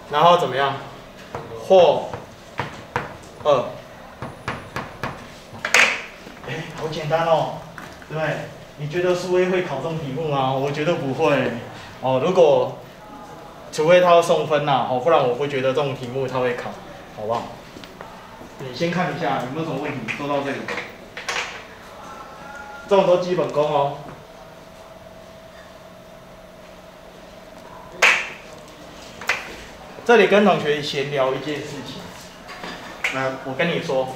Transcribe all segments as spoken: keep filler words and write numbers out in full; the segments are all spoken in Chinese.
然后怎么样？或二。哎，好简单哦，对不对？你觉得数 A 会考这种题目吗？我觉得不会。哦，如果除非他要送分呐、啊，哦，不然我不觉得这种题目他会考，好不好？你先看一下有没有什么问题，做到这里。这种都基本功哦。这里跟同学闲聊一件事情。那我跟你说，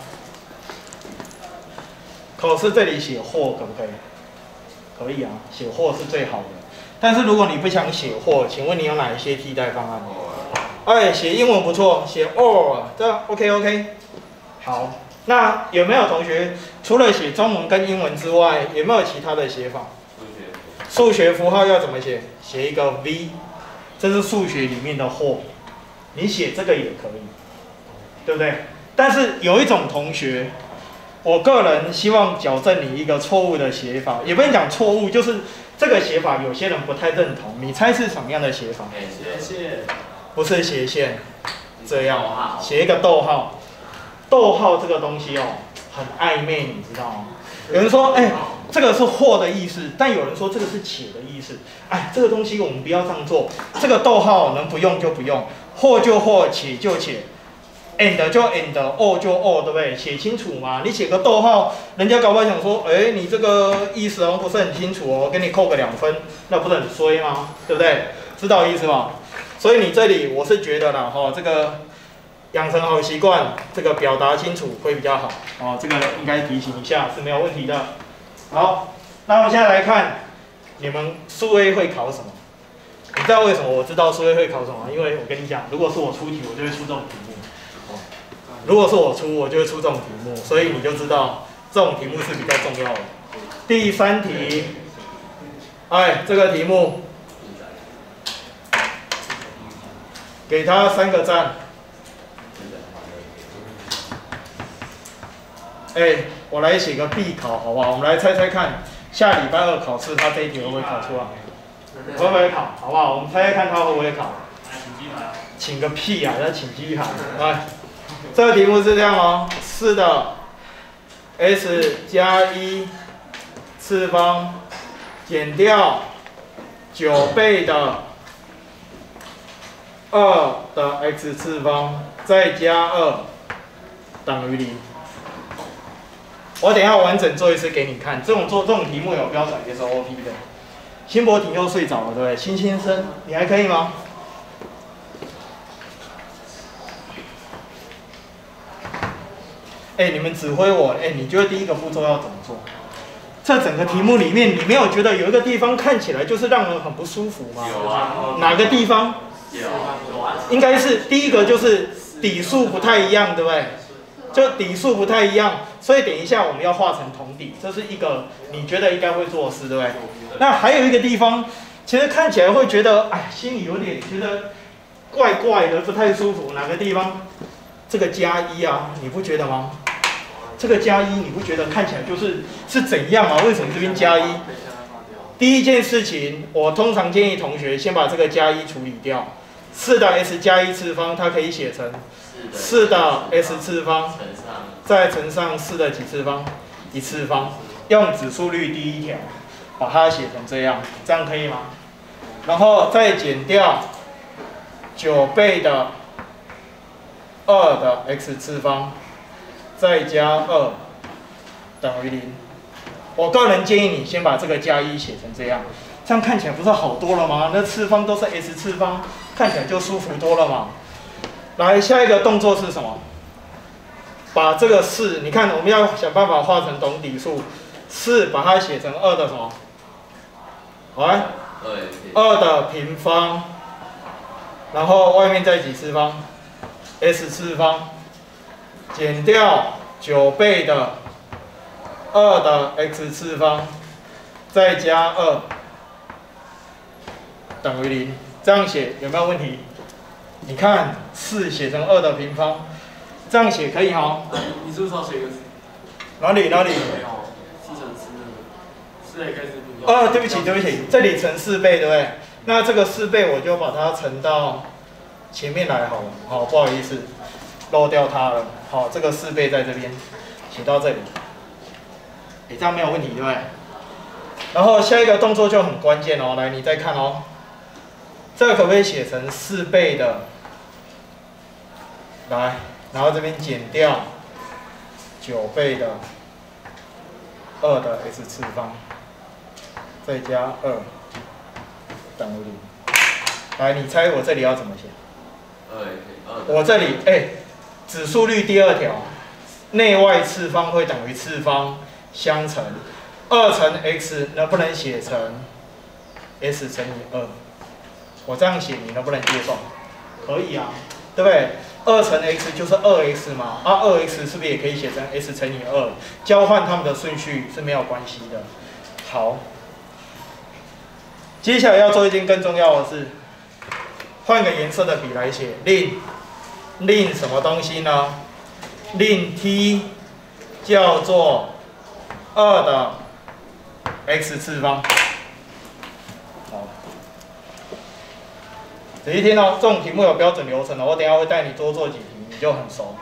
考试这里写或可不可以？可以啊，写或是最好的。但是如果你不想写或，请问你有哪一些替代方案？哎，写英文不错，写 or 这 OK OK。好，那有没有同学除了写中文跟英文之外，有没有其他的写法？数学符号要怎么写？写一个 V， 这是数学里面的或，你写这个也可以，对不对？但是有一种同学，我个人希望矫正你一个错误的写法，也不能讲错误，就是这个写法有些人不太认同。你猜是什么样的写法？ 斜线， 不是斜线，这样写一个逗号。逗号这个东西哦，很暧昧，你知道吗？有人说，哎、欸，这个是或的意思，但有人说这个是且的意思。哎，这个东西我们不要这样做。这个逗号能不用就不用，或就或，且就且。and 就 and，or 就 or， 对不对？写清楚嘛。你写个逗号，人家搞不好想说，哎、欸，你这个意思好像不是很清楚哦，给你扣个两分，那不是很衰吗？对不对？知道意思吗？所以你这里我是觉得啦，哈，这个养成好习惯，这个表达清楚会比较好。哦，这个应该提醒一下是没有问题的。好，那我们现在来看，你们数 A 会考什么？你知道为什么我知道数 A 会考什么？因为我跟你讲，如果是我出题，我就会出这种题目。如果是我出，我就会出这种题目，所以你就知道这种题目是比较重要的。第三题，哎，这个题目给他三个赞。哎，我来写个必考，好不好？我们来猜猜看，下礼拜二考试他这一题会不会考出来？会不会考？好不好？我们猜猜看他会不会考？请个屁啊！要请鸡排，来。这个题目是这样哦，是的 ，s 加一次方减掉九倍的二的 x 次方再加二等于零。我等一下完整做一次给你看，这种做这种题目有标准 S O P 的。辛博婷又睡着了，对不对？辛先生，你还可以吗？哎、欸，你们指挥我，哎、欸，你觉得第一个步骤要怎么做？这整个题目里面，你没有觉得有一个地方看起来就是让人很不舒服吗？ 有啊。 哪个地方？ 有。 应该是第一个就是底数不太一样，对不对？就底数不太一样，所以等一下我们要画成同底，这是一个你觉得应该会做的事，对不对？那还有一个地方，其实看起来会觉得，哎，心里有点觉得怪怪的，不太舒服。哪个地方？这个加一啊，你不觉得吗？这个加一，你不觉得看起来就是是怎样啊？为什么这边加一？第一件事情，我通常建议同学先把这个加一处理掉。四的 s 加一次方，它可以写成四的 s 次方，再乘上四的几次方？一次方。用指数律第一条，把它写成这样，这样可以吗？然后再减掉九倍的二的 x 次方。再加二等于零。我个人建议你先把这个加一写成这样，这样看起来不是好多了吗？那次方都是 s 次方，看起来就舒服多了嘛。来，下一个动作是什么？把这个四，你看我们要想办法画成等底数，四把它写成二的什么？来，二的平方，然后外面再几次方 ？s 次方。减掉九倍的二的 x 次方，再加二等于零，这样写有没有问题？你看四写成二的平方，这样写可以哈？ 你是不是要写一个？ 哪里哪里？ 四乘四，四 x 平方。 哦，对不起对不起，这里乘四倍对不对？那这个四倍我就把它乘到前面来好了，好，不好意思，漏掉它了。好，这个四倍在这边，写到这里，哎，这样没有问题，对不对？然后下一个动作就很关键哦，来，你再看哦，这个可不可以写成四倍的？来，然后这边减掉九倍的二的 x 次方，再加二等于零。来，你猜我这里要怎么写？我这里哎，指数律第二条，内外次方会等于次方相乘，二乘 x 能不能写成 s 乘以二？我这样写你能不能接受？可以啊，对不对？二乘 x 就是二 x 嘛，啊二 x 是不是也可以写成 s 乘以二？交换它们的顺序是没有关系的。好，接下来要做一件更重要的事，换个颜色的笔来写，令令什么东西呢？令 t 叫做二的 x 次方。好。仔细听哦，这种题目有标准流程的，我等一下会带你多做几题，你就很熟。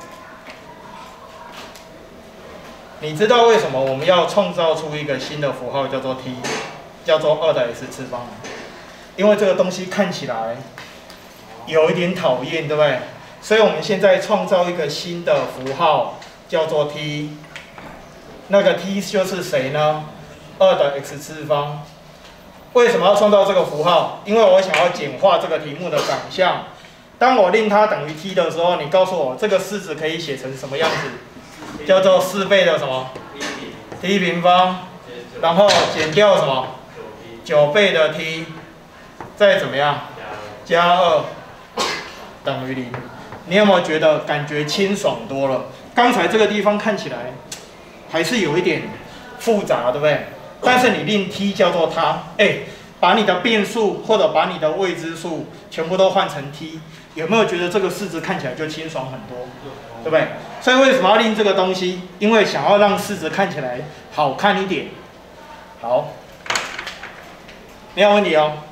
你知道为什么我们要创造出一个新的符号叫做 t， 叫做二的 x 次方吗？因为这个东西看起来有一点讨厌，对不对？所以我们现在创造一个新的符号叫做 t， 那个 t 就是谁呢？二的 x 次方。为什么要创造这个符号？因为我想要简化这个题目的长相。当我令它等于 t 的时候，你告诉我这个式子可以写成什么样子？叫做四倍的什么 t 平方，然后减掉什么九倍的 t， 再怎么样加二等于零。你有没有觉得感觉清爽多了？刚才这个地方看起来还是有一点复杂，对不对？但是你令 t 叫做它，哎，把你的变数或者把你的未知数全部都换成 t， 有没有觉得这个式子看起来就清爽很多，对不对？所以为什么要令这个东西？因为想要让式子看起来好看一点。好，没有问题哦。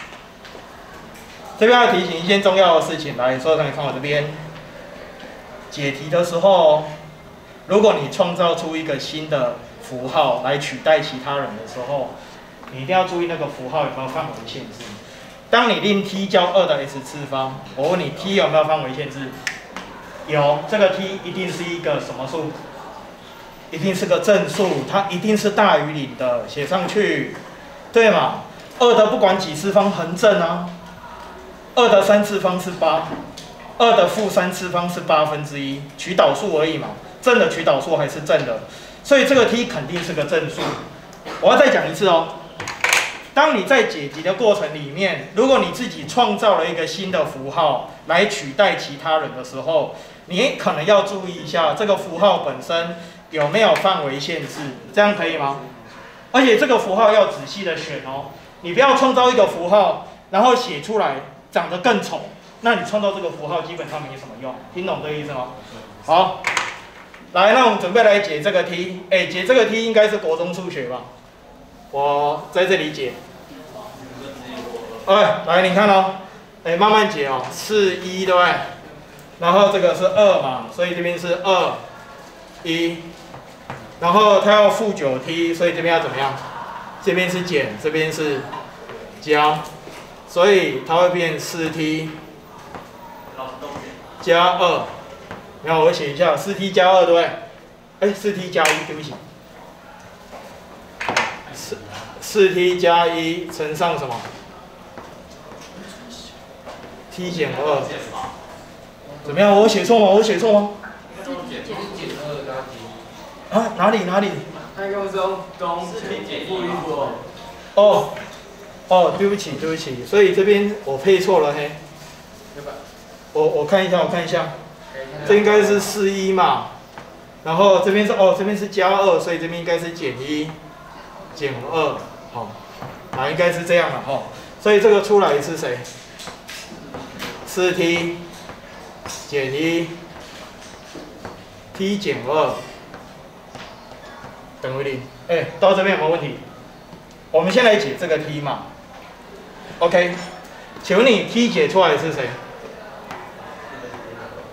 这边要提醒一件重要的事情，来，所有同学看我这边，解题的时候，如果你创造出一个新的符号来取代其他人的时候，你一定要注意那个符号有没有范围限制。当你令 t 叫二的 x 次方，我问你 t 有没有范围限制？有，这个 t 一定是一个什么数？一定是个正数，它一定是大于零的，写上去，对嘛？二的不管几次方横正啊，二的三次方是八，二的负三次方是八分之一，取导数而已嘛，正的取导数还是正的。所以这个 t 肯定是个正数。我要再讲一次哦，当你在解题的过程里面，如果你自己创造了一个新的符号来取代其他人的时候，你可能要注意一下这个符号本身有没有范围限制，这样可以吗？而且这个符号要仔细的选哦，你不要创造一个符号，然后写出来长得更丑，那你创造这个符号基本上没什么用，听懂这个意思吗？好。来，那我们准备来解这个 t， 哎，解这个 t 应该是国中数学吧？我在这里解。哎，来，你看哦，哎，慢慢解哦，是一对不对？然后这个是二嘛，所以这边是二一，然后它要负九 t， 所以这边要怎么样？这边是减，这边是加，所以它会变四 t 加二。然后我写一下四 t 加二，对不对？哎，四 t 加一，对不起，四四 t 加一乘上什么 ？t 减二，怎么样？我写错吗？我写错吗？啊，哪里哪里？ 那个是用公四 t 减负一负。 哦哦，对不起对不起，所以这边我配错了嘿。我我看一下我看一下。这应该是四一嘛，然后这边是哦，这边是加二，所以这边应该是减一，减二，好，啊，应该是这样了哈。所以这个出来是谁？四 t 减一 ，t 减二等于零。哎，到这边有没有问题？我们先来解这个 t 嘛。OK， 请问你 t 解出来是谁？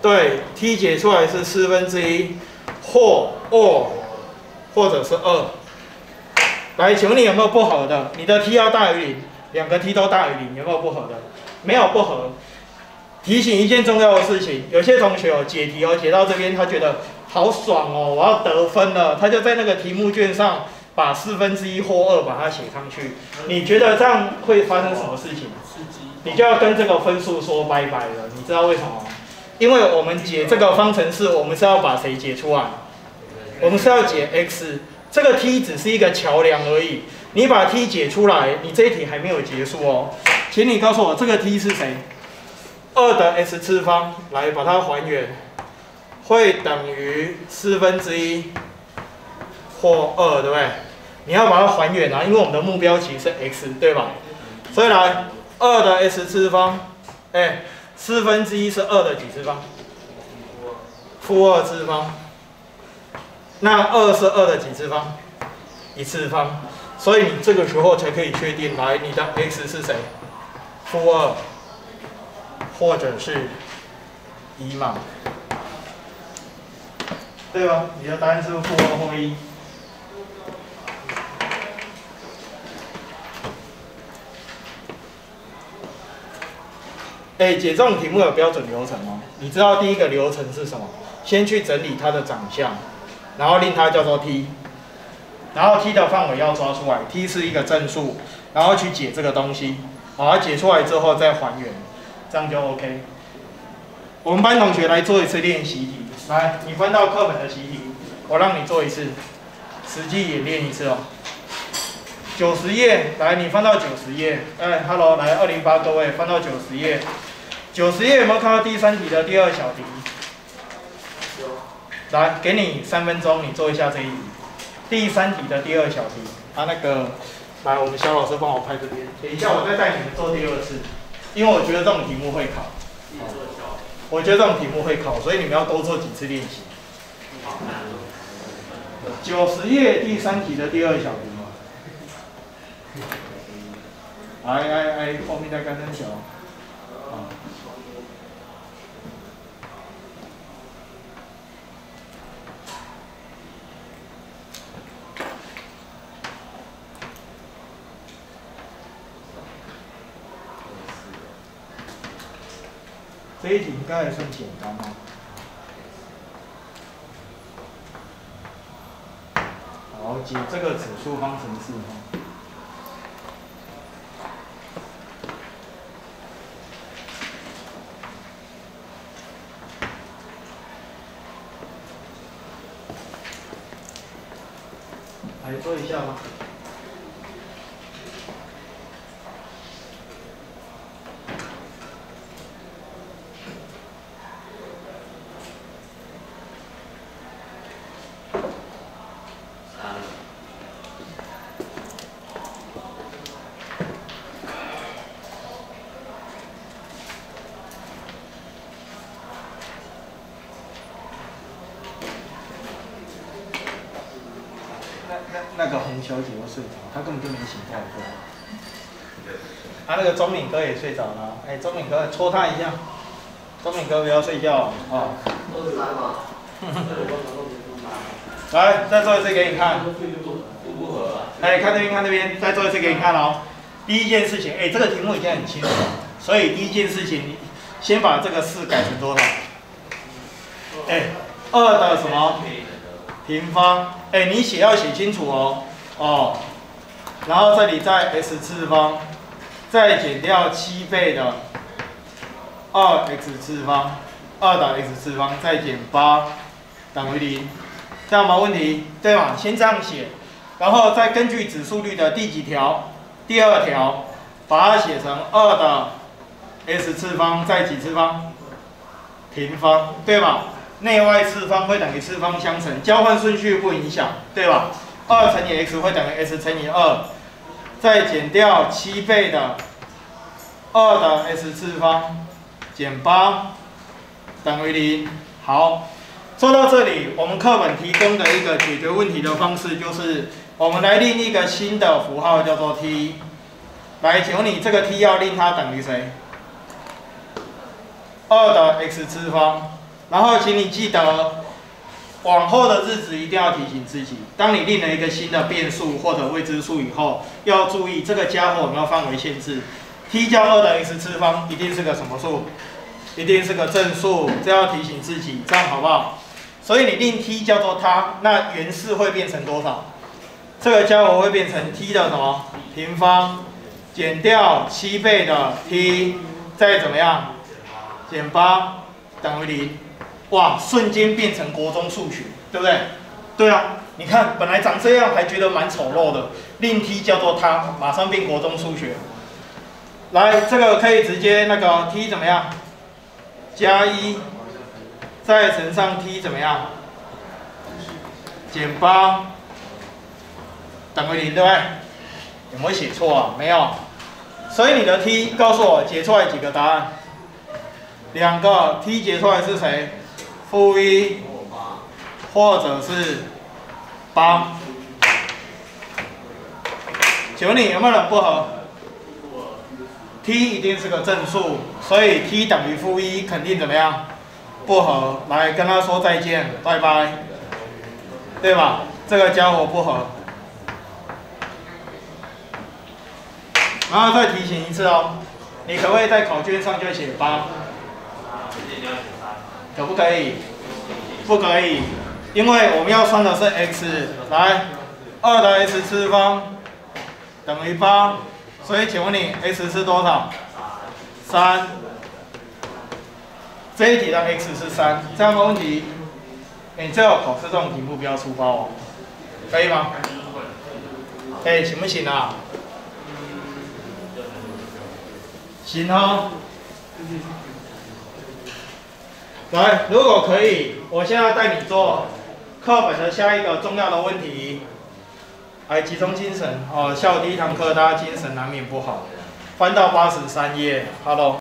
对 ，t 解出来是四分之一或 or 或者是二。来，请问你有没有不合的？你的 t 要大于零，两个 t 都大于零，有没有不合的？没有不合。提醒一件重要的事情，有些同学哦解题哦解到这边，他觉得好爽哦，我要得分了，他就在那个题目卷上把四分之一或二把它写上去。你觉得这样会发生什么事情？你就要跟这个分数说拜拜了。你知道为什么吗？因为我们解这个方程式，我们是要把谁解出来？我们是要解 x， 这个 t 只是一个桥梁而已。你把 t 解出来，你这一题还没有结束哦。请你告诉我，这个 t 是谁？二的 x 次方，来把它还原，会等于四分之一或二，对不对？你要把它还原啊，因为我们的目标其实是 x， 对吧？所以来，二的 x 次方，哎，四分之一是二的几次方？负二次方。那二是二的几次方？一次方。所以你这个时候才可以确定，来，你的 x 是谁？负二。或者是一嘛，对吧？你的答案是负二或一。哎，解这种题目有标准流程哦。你知道第一个流程是什么？先去整理它的长相，然后令它叫做 t， 然后 t 的范围要抓出来 ，t 是一个正数，然后去解这个东西，把它解出来之后再还原。这样就 OK。我们班同学来做一次练习题，来，你翻到课本的习题，我让你做一次，实际演练一次哦。九十页，来，你翻到九十页，哎 ，Hello， 来二零八各位翻到九十页，九十页有没有看到第三题的第二小题？有。来，给你三分钟，你做一下这一题，第三题的第二小题。啊，那个，来，我们肖老师帮我拍这边，等一下我再带你们做第二次。因为我觉得这种题目会考，我觉得这种题目会考，所以你们要多做几次练习。九十页第三题的第二小题，哎哎哎，后面再跟跟小，啊。这一题应该还算简单哦。好，解这个指数方程式哈。来做一下吧。那个洪小姐又睡着，她根本就没醒过来过。啊，那个钟敏哥也睡着了，哎，钟敏哥戳他一下，钟敏哥不要睡觉啊。二十三嘛。来，再做一次给你看。哎，看这边，看这边，再做一次给你看哦。第一件事情，哎，这个题目已经很清楚了，所以第一件事情，先把这个四改成多少？哎，二的什么？平方。哎，你写要写清楚哦，哦，然后这里再 x 次方，再减掉七倍的二 x 次方，二的 x 次方，再减八等于零，这样没问题，对吧？先这样写，然后再根据指数律的第几条？第二条，把它写成二的 x 次方再几次方？平方，对吧？内外次方会等于次方相乘，交换顺序不影响，对吧？二乘以 x 会等于 s 乘以二，再减掉七倍的二的 s 次方减八等于零。好，说到这里，我们课本提供的一个解决问题的方式就是，我们来另一个新的符号叫做 t。来，请问你这个 t 要令它等于谁？二的 x 次方。 然后请你记得，往后的日子一定要提醒自己，当你定了一个新的变数或者未知数以后，要注意这个家伙有没有范围限制。t 加二的 x 次方一定是个什么数？一定是个正数，这要提醒自己，这样好不好？所以你令 t 叫做它，那原式会变成多少？这个家伙会变成 t 的什么平方减掉七倍的 t， 再怎么样减八等于零。哇，瞬间变成国中数学，对不对？对啊，你看本来长这样还觉得蛮丑陋的，令 t 叫做它，马上变国中数学。来，这个可以直接那个 t 怎么样？加一，再乘上 t 怎么样？减八等于零，对不对？有没有写错啊？没有。所以你的 t 告诉我解出来几个答案？两个 t 解出来是谁？负一，或者是八。请问你有没有人不合 ？t 一定是个正数，所以 t 等于负一，肯定怎么样？不合。来跟他说再见，拜拜，对吧？这个家伙不合。然后再提醒一次哦，你可不可以在考卷上就写八？可不可以？不可以，因为我们要算的是 x。来，二的 x 次方等于八，所以请问你 x 是多少？三。这一题的 x 是三，这样的问题，你最好考试这种题目不要出包哦，可以吗？哎、欸，行不行啊？行哦。来，如果可以，我现在带你做课本的下一个重要的问题。来，集中精神哦！下午第一堂课大家精神难免不好。翻到八十三页 ，Hello。